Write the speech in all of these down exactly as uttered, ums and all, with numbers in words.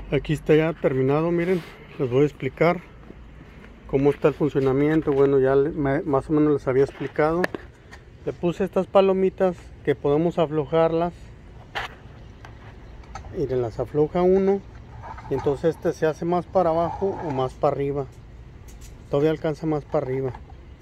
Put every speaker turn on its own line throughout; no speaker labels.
Aquí está ya terminado. Miren, les voy a explicar cómo está el funcionamiento. Bueno, ya me, más o menos les había explicado. Le puse estas palomitas que podemos aflojarlas. Miren, las afloja uno y entonces este se hace más para abajo o más para arriba. Todavía alcanza más para arriba.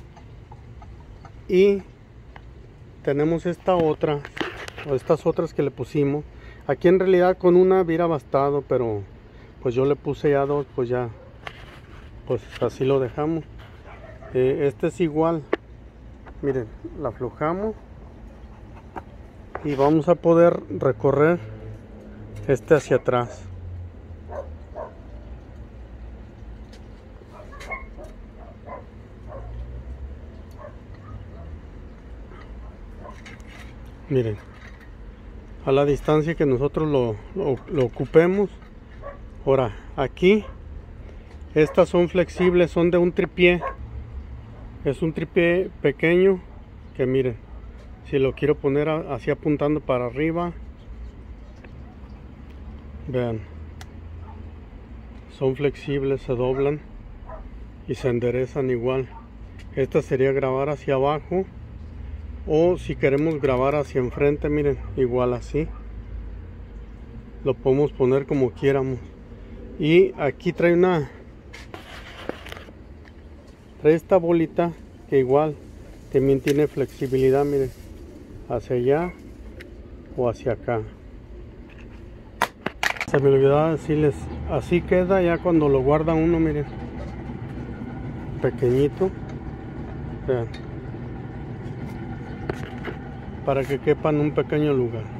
Y tenemos esta otra, o estas otras que le pusimos. Aquí en realidad con una hubiera bastado, pero pues yo le puse ya dos, pues ya, pues así lo dejamos. Eh, este es igual. Miren, la aflojamos y vamos a poder recorrer este hacia atrás. Miren, a la distancia que nosotros lo, lo, lo ocupemos. Ahora, aquí estas son flexibles, son de un tripié. Es un tripié pequeño que miren, si lo quiero poner así apuntando para arriba, vean, son flexibles, se doblan y se enderezan igual. Esta sería grabar hacia abajo, o si queremos grabar hacia enfrente, miren, igual así lo podemos poner como quieramos. Y aquí trae una trae esta bolita que igual también tiene flexibilidad, miren, hacia allá o hacia acá. Se me olvidaba decirles, así queda ya cuando lo guarda uno, miren, pequeñito, vean, para que quepa en un pequeño lugar.